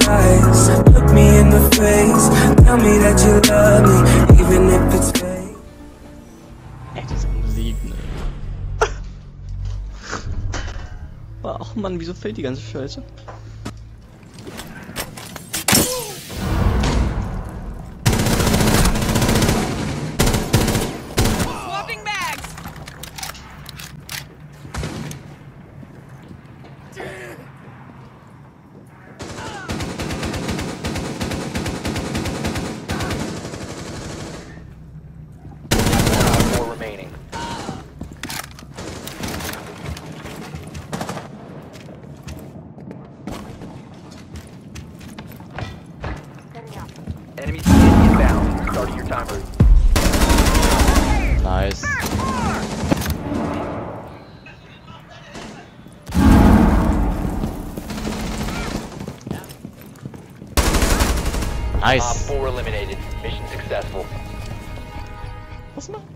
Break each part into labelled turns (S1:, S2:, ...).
S1: lies. Look me in the face. Tell me that you love me, even if it's fake.
S2: Ey, diese Musik, ne? Ach Mann, wieso fällt die ganze Scheiße?
S3: Enemy scan inbound. Starting your timer.
S2: Nice.
S3: Op
S2: Nice.
S3: 4 eliminated. Mission successful.
S2: Was noch?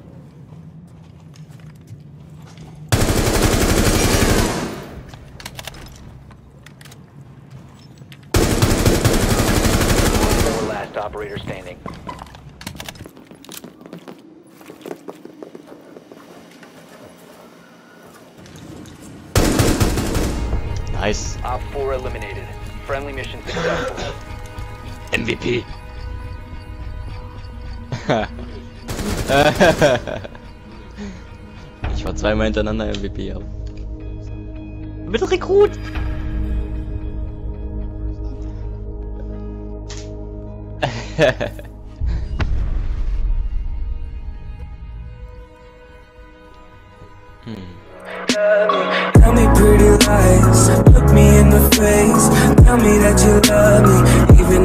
S3: Last operator standing.
S2: Nice.
S3: Op 4 eliminated. Friendly mission successful.
S2: MVP. Ich war zweimal hintereinander MVP. Aber mit Rekrut.
S1: Tell me pretty lies. Look me in the face. Tell me that you love me, even